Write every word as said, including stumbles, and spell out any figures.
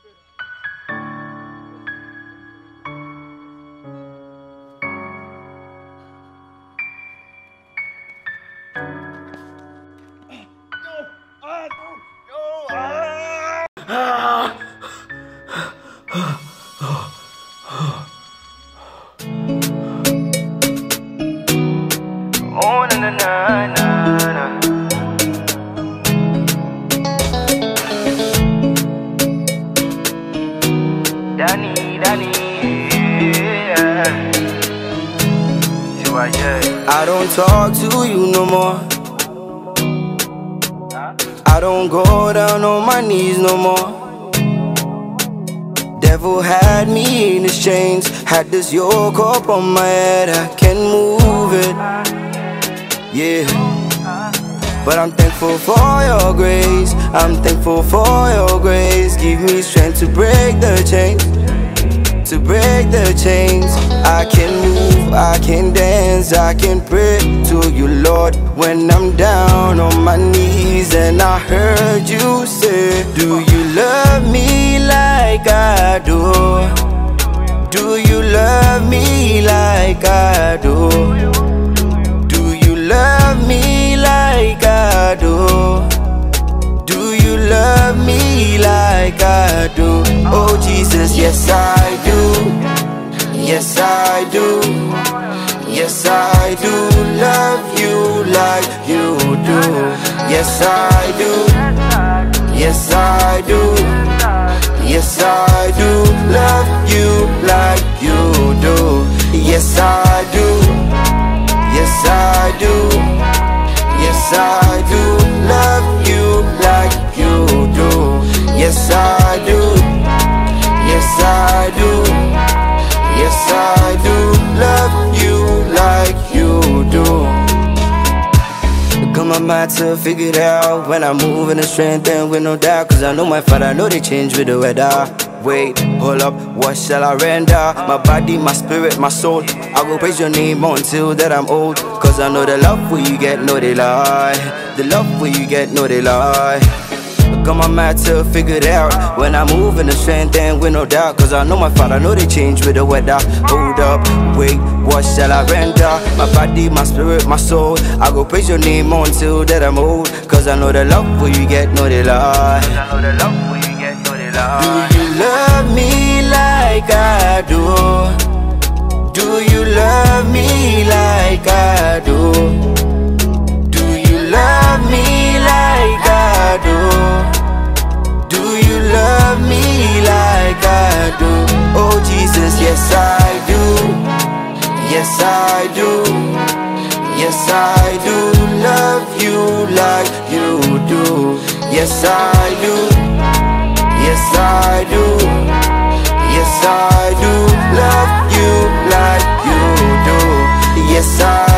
Oh na na na na na. Danny, Danny, yeah. I don't talk to you no more. I don't go down on my knees no more. Devil had me in his chains, had this yoke up on my head. I can't move it, yeah. But I'm thankful for your grace. I'm thankful for your grace. Give me strength to break the chains, to break the chains. I can move, I can dance, I can pray to you, Lord, when I'm down on my knees. And I heard you say, do you love me like I do? Do you love me like I do? Do you love me like I do? Do you love me like I do? Oh Jesus, yes I do. Yes I do. Yes I do love you like you do. Yes I do. Yes I do. Yes I do love you like you do. Yes I do. Yes I do. Yes I do love you like you do. Yes I do. Yes I do. Yes I do love you like you do. Got my mind to figure it out. When I move in the strength and with no doubt, cause I know my father, I know they change with the weather. Wait, hold up, what shall I render? My body, my spirit, my soul, I will praise your name until that I'm old. Cause I know the love where you get, no they lie. The love where you get, no they lie. Got my mind to figure it out. When I move in the strength and with no doubt, cause I know my father, I know they change with the weather. Hold up, wait, what shall I render? My body, my spirit, my soul, I go praise your name until that I'm old. Cause I know the love where you get, no they lie. Cause I know the love where you get, no they lie. Do you love me like I do? Do you love me like I do? Do you love me like I do? Do you love me like I do? Oh Jesus, yes I do. Yes I do. Yes I do love you like you do. Yes I do. Yes I do. Yes I do love you like you do. Yes I do.